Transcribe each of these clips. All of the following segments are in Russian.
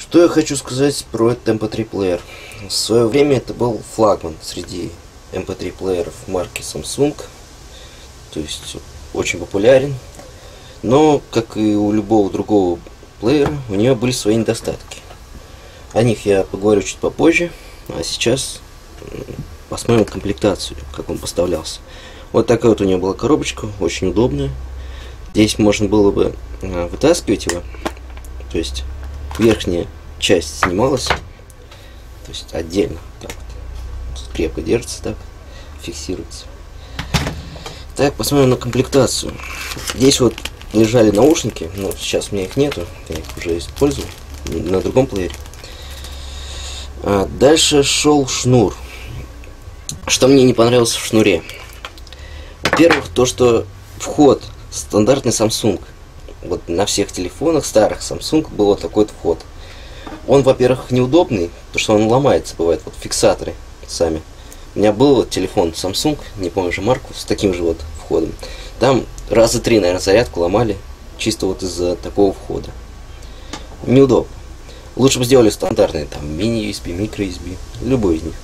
Что я хочу сказать про этот MP3 плеер? В свое время это был флагман среди MP3 плееров марки Samsung, то есть очень популярен, но, как и у любого другого плеера, у нее были свои недостатки. О них я поговорю чуть попозже, а сейчас посмотрим комплектацию, как он поставлялся. Вот такая вот у нее была коробочка, очень удобная. Здесь можно было бы вытаскивать его, то есть верхняя часть снималась, то есть отдельно, так вот, крепко держится, так, фиксируется. Так, посмотрим на комплектацию. Здесь вот лежали наушники, но сейчас у меня их нету, я их уже использую на другом плеере. Дальше шел шнур. Что мне не понравилось в шнуре? Во-первых, то, что вход стандартный Samsung. Вот на всех телефонах старых Samsung был вот такой вот вход. Он, во-первых, неудобный, потому что он ломается, бывает, вот фиксаторы сами. У меня был вот телефон Samsung, не помню же марку, с таким же вот входом. Там раза 3, наверное, зарядку ломали, чисто вот из-за такого входа. Неудобно. Лучше бы сделали стандартные, там, мини-USB, микро-USB, любой из них.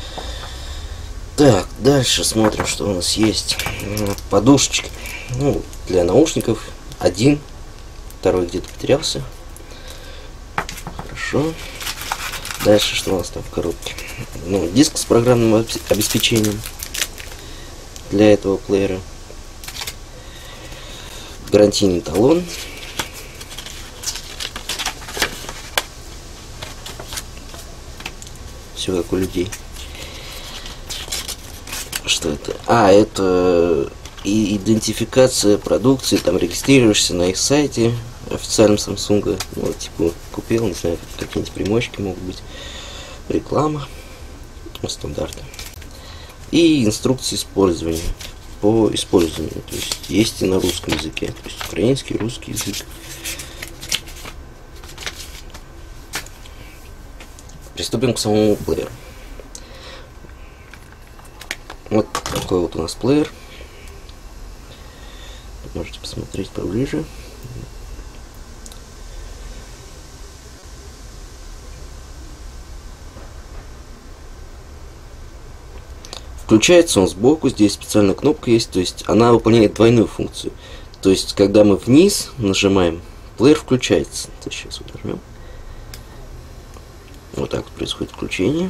Так, дальше смотрим, что у нас есть. Подушечки. Ну, для наушников один, второй где-то потерялся. Хорошо. Дальше что у нас там в коробке? Ну, диск с программным обеспечением для этого плеера. Гарантийный талон. Все как у людей. Что это? Это и идентификация продукции, там регистрируешься на их сайте официальном Samsung, вот, типа, купил, не знаю, какие-нибудь примочки могут быть, реклама, стандартно. И инструкции использования, по использованию, то есть и на русском языке, то есть украинский, русский язык. Приступим к самому плееру. Вот такой вот у нас плеер. Можете посмотреть поближе. Включается он сбоку, здесь специальная кнопка есть, то есть она выполняет двойную функцию. То есть, когда мы вниз нажимаем, плеер включается. То есть, сейчас вот нажмем. Вот так вот происходит включение.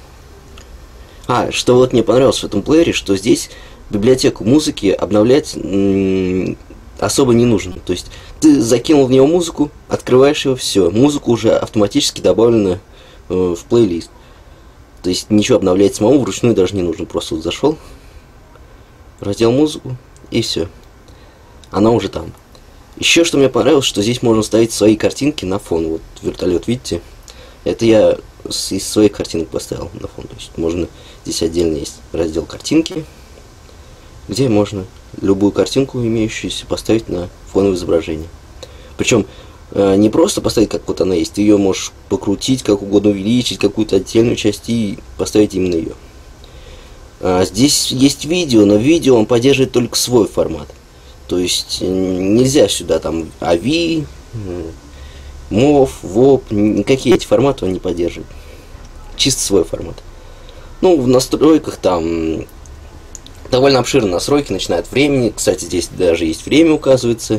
Что вот мне понравилось в этом плеере, что здесь библиотеку музыки обновлять особо не нужно. То есть ты закинул в него музыку, открываешь его, все, музыка уже автоматически добавлена в плейлист. То есть ничего обновлять самому вручную даже не нужно. Просто вот зашел, раздел музыку и все. Она уже там. Еще что мне понравилось, что здесь можно ставить свои картинки на фон. Вот вертолет, видите? Это я из своих картинок поставил на фон. То есть можно, здесь отдельно есть раздел картинки, где можно любую картинку, имеющуюся, поставить на фоновое изображение. Причем не просто поставить, как вот она есть, ты ее можешь покрутить, как угодно увеличить, какую-то отдельную часть и поставить именно ее. Здесь есть видео, но видео он поддерживает только свой формат. То есть нельзя сюда там AVI, MOV, WOP, никакие эти форматы он не поддерживает. Чисто свой формат. Ну, в настройках там довольно обширные настройки, начиная от времени. Кстати, здесь даже есть время, указывается.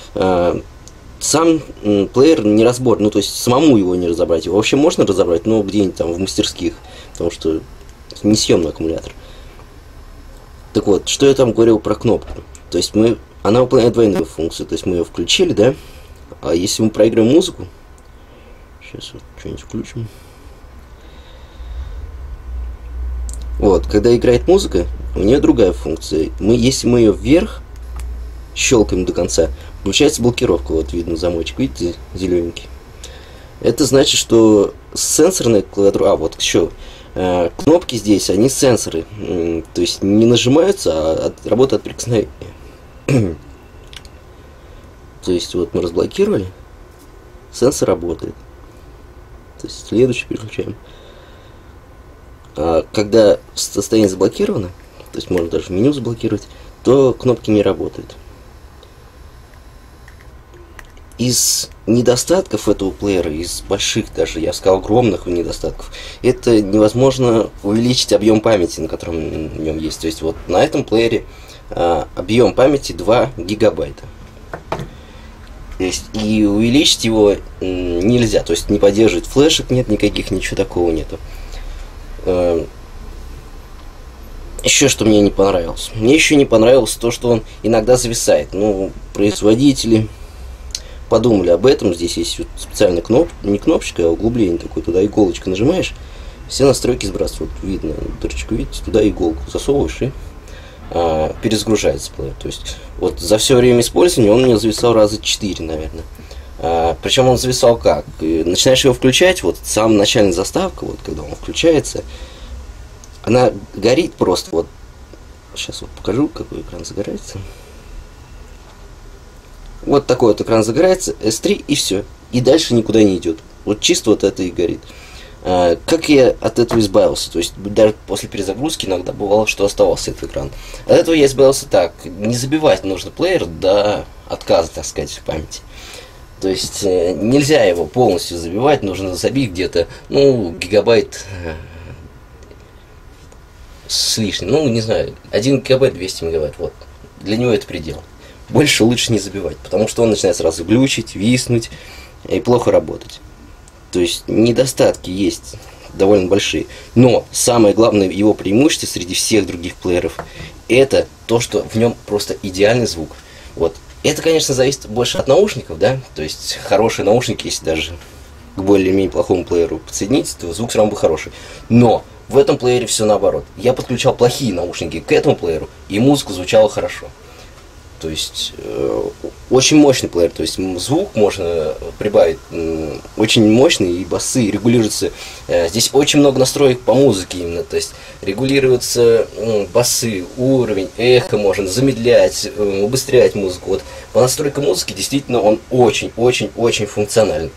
Сам плеер неразбор, ну, то есть самому его не разобрать. Его вообще можно разобрать, но где-нибудь там в мастерских, потому что несъемный аккумулятор. Так вот, что я там говорил про кнопку. То есть она выполняет двойную функцию. То есть мы ее включили, да? А если мы проиграем музыку, сейчас вот что-нибудь включим. Вот, когда играет музыка, у нее другая функция. Если мы ее вверх щелкаем до конца, включается блокировка. Вот видно замочек, видите, зелененький. Это значит, что сенсорная клавиатура... вот еще кнопки здесь, они сенсоры. То есть не нажимаются, а работают от прикосновения. То есть вот мы разблокировали, сенсор работает. То есть следующий переключаем. Когда состояние заблокировано, то есть можно даже меню заблокировать, то кнопки не работают. из недостатков этого плеера, из больших даже, я сказал, огромных недостатков, это невозможно увеличить объем памяти, на котором в нем есть. То есть вот на этом плеере объем памяти 2 гигабайта. То есть и увеличить его нельзя, то есть не поддерживает флешек, нет никаких, ничего такого нету. Еще что мне не понравилось. Мне еще не понравилось то, что он иногда зависает. Ну, производители подумали об этом. Здесь есть вот специальная кнопка, не кнопочка, а углубление такое, туда иголочка нажимаешь, все настройки сбрасывают. Вот видно, дырочку видите, туда иголку засовываешь и перезагружается плеер. То есть вот за все время использования он у меня зависал раза 4, наверное. Причем он зависал как? Начинаешь его включать, вот самая начальная заставка, вот когда он включается, она горит просто. Вот сейчас вот покажу, какой экран загорается. Вот такой вот экран загорается, S3 и все. И дальше никуда не идет. Вот чисто вот это и горит. Как я от этого избавился? То есть даже после перезагрузки иногда бывало, что оставался этот экран. От этого я избавился так. Не забивать нужно плеер до отказа, так сказать, в памяти. То есть нельзя его полностью забивать, нужно забить где-то, ну, гигабайт с лишним. Ну, не знаю, 1 гигабайт, 200 мегабайт. Вот. Для него это предел. Больше лучше не забивать, потому что он начинает сразу глючить, виснуть и плохо работать. То есть недостатки есть довольно большие. Но самое главное его преимущество среди всех других плееров — это то, что в нем просто идеальный звук. Вот. Это, конечно, зависит больше от наушников, да. То есть хорошие наушники, если даже к более-менее плохому плееру подсоединить, то звук все равно будет хороший. Но в этом плеере все наоборот. Я подключал плохие наушники к этому плееру, и музыка звучала хорошо. То есть очень мощный плеер, то есть звук можно прибавить очень мощный, и басы регулируются. Здесь очень много настроек по музыке именно, то есть регулируются басы, уровень, эхо можно замедлять, убыстрять музыку. Вот по настройкам музыки действительно он очень функционален.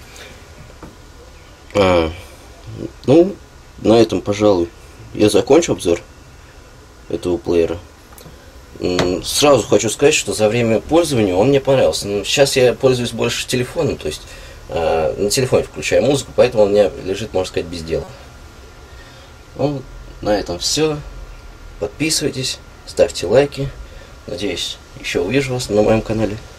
Ну, на этом, пожалуй, я закончу обзор этого плеера. Сразу хочу сказать, что за время пользования он мне понравился. Но сейчас я пользуюсь больше телефоном, то есть на телефоне включаю музыку, поэтому он у меня лежит, можно сказать, без дела. Ну, на этом все. Подписывайтесь, ставьте лайки. Надеюсь, еще увижу вас на моем канале.